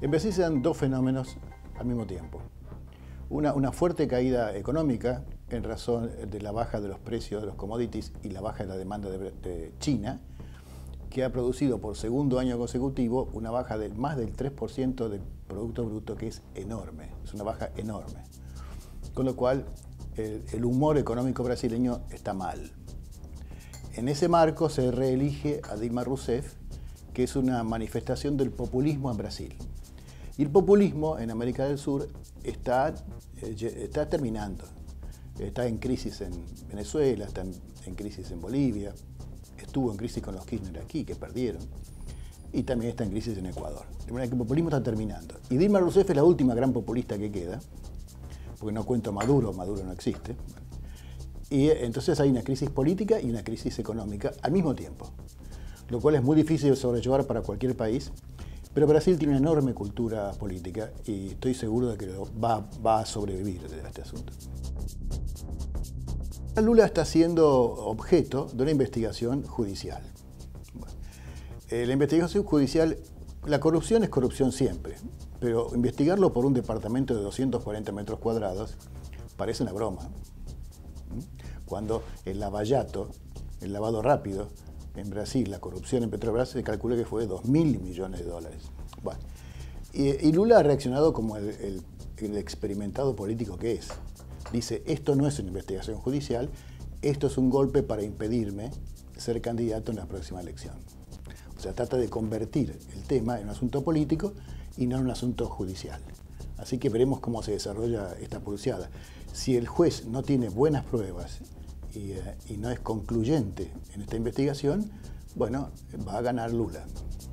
En Brasil se dan dos fenómenos al mismo tiempo. Una fuerte caída económica en razón de la baja de los precios de los commodities y la baja de la demanda de China, que ha producido por segundo año consecutivo una baja de más del 3% del Producto Bruto, que es enorme, es una baja enorme. Con lo cual, el humor económico brasileño está mal. En ese marco se reelige a Dilma Rousseff, que es una manifestación del populismo en Brasil. Y el populismo en América del Sur está terminando. Está en crisis en Venezuela, está en crisis en Bolivia, estuvo en crisis con los Kirchner aquí, que perdieron, y también está en crisis en Ecuador. De manera que el populismo está terminando. Y Dilma Rousseff es la última gran populista que queda, porque no cuento a Maduro, Maduro no existe. Y entonces hay una crisis política y una crisis económica al mismo tiempo, lo cual es muy difícil de sobrellevar para cualquier país, pero Brasil tiene una enorme cultura política y estoy seguro de que va a sobrevivir de este asunto. Lula está siendo objeto de una investigación judicial. Bueno, la investigación judicial, la corrupción es corrupción siempre, pero investigarlo por un departamento de 240 metros cuadrados parece una broma. Cuando el lavallato, el lavado rápido, en Brasil, la corrupción en Petrobras se calcula que fue de 2.000 millones de dólares. Bueno, y Lula ha reaccionado como el experimentado político que es. Dice, esto no es una investigación judicial, esto es un golpe para impedirme ser candidato en la próxima elección. O sea, trata de convertir el tema en un asunto político y no en un asunto judicial. Así que veremos cómo se desarrolla esta pulseada. Si el juez no tiene buenas pruebas y no es concluyente en esta investigación, bueno, va a ganar Lula.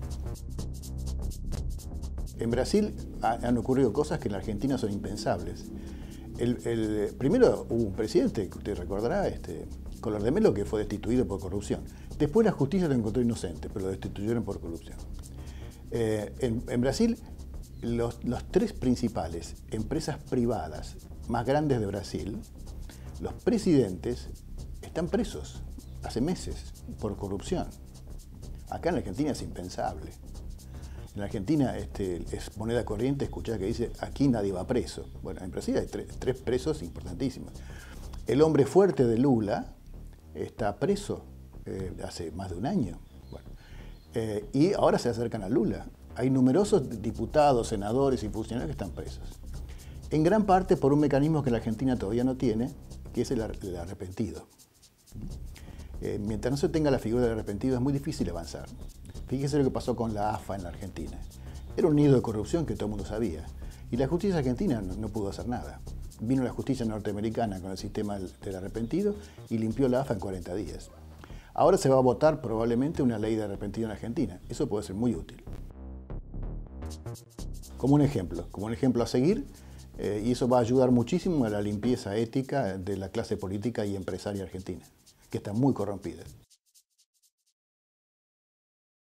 En Brasil han ocurrido cosas que en la Argentina son impensables. Primero hubo un presidente, que usted recordará, Collor de Mello, que fue destituido por corrupción. Después la justicia lo encontró inocente, pero lo destituyeron por corrupción. En Brasil, los tres principales empresas privadas más grandes de Brasil, los presidentes están presos hace meses por corrupción. Acá en la Argentina es impensable. En la Argentina es moneda corriente escuchar que dice aquí nadie va preso. Bueno, en Brasil hay tres presos importantísimos. El hombre fuerte de Lula está preso hace más de un año. Bueno, y ahora se acercan a Lula. Hay numerosos diputados, senadores y funcionarios que están presos. En gran parte por un mecanismo que la Argentina todavía no tiene, que es el arrepentido. Mientras no se tenga la figura del arrepentido es muy difícil avanzar. Fíjese lo que pasó con la AFA en la Argentina. Era un nido de corrupción que todo el mundo sabía. Y la justicia argentina no pudo hacer nada. Vino la justicia norteamericana con el sistema del arrepentido y limpió la AFA en 40 días. Ahora se va a votar probablemente una ley de arrepentido en Argentina. Eso puede ser muy útil. Como un ejemplo a seguir, y eso va a ayudar muchísimo a la limpieza ética de la clase política y empresaria argentina, que está muy corrompida.